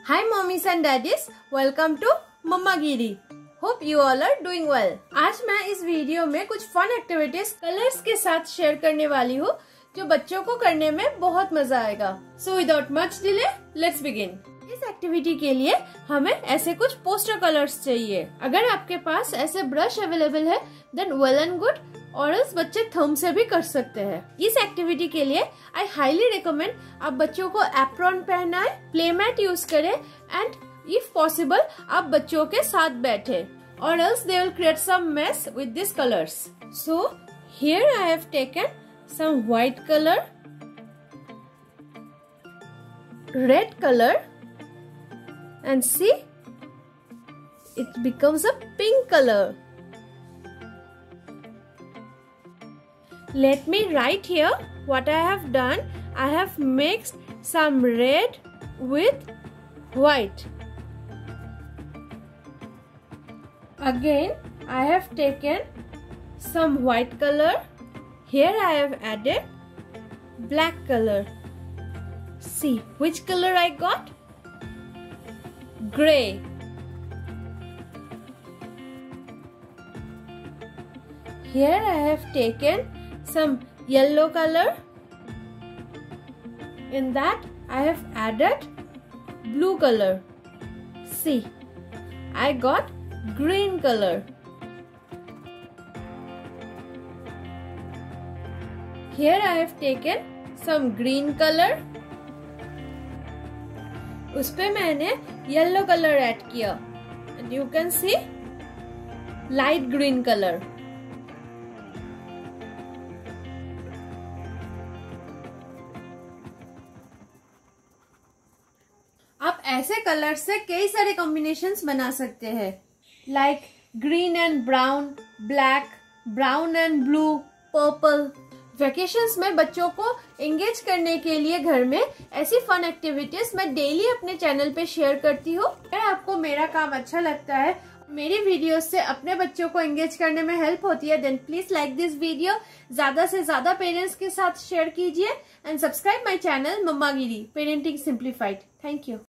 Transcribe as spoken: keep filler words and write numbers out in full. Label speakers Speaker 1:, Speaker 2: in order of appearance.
Speaker 1: Hi mommies and daddies, welcome to Mummagiri. Hope you all are doing well. आज मैं इस video में कुछ फन एक्टिविटीज कलर्स के साथ शेयर करने वाली हूँ जो बच्चों को करने में बहुत मजा आएगा। So without much delay let's begin. इस एक्टिविटी के लिए हमें ऐसे कुछ पोस्टर कलर्स चाहिए। अगर आपके पास ऐसे ब्रश अवेलेबल है देन वेल एंड गुड, और इस बच्चे थंब से भी कर सकते हैं। इस एक्टिविटी के लिए आई हाईली रिकमेंड आप बच्चों को एप्रॉन पहनाए, प्ले मैट यूज करें एंड इफ पॉसिबल आप बच्चों के साथ बैठे, और else they will create some mess with this colours. So here I have taken some white colour, red colour and see it becomes a pink color. Let me write here what I have done. I have mixed some red with white. Again, I have taken some white color. Here I have added black color. See which color I got? Gray. Here I have taken some yellow color. In that I have added blue color. See, I got green color. Here I have taken some green color. उस पे मैंने yellow color add किया and you can see light green color. आप ऐसे colour से कई सारे combinations बना सकते हैं, like green and brown, black, brown and blue, purple. Vacations में बच्चों को एंगेज करने के लिए घर में ऐसी फन एक्टिविटीज मैं डेली अपने चैनल पे शेयर करती हूँ। अगर आपको मेरा काम अच्छा लगता है, मेरी वीडियोस से अपने बच्चों को एंगेज करने में हेल्प होती है, then please like this video, ज्यादा से ज्यादा पेरेंट्स के साथ शेयर कीजिए and subscribe my channel Mummagiri parenting simplified. Thank you.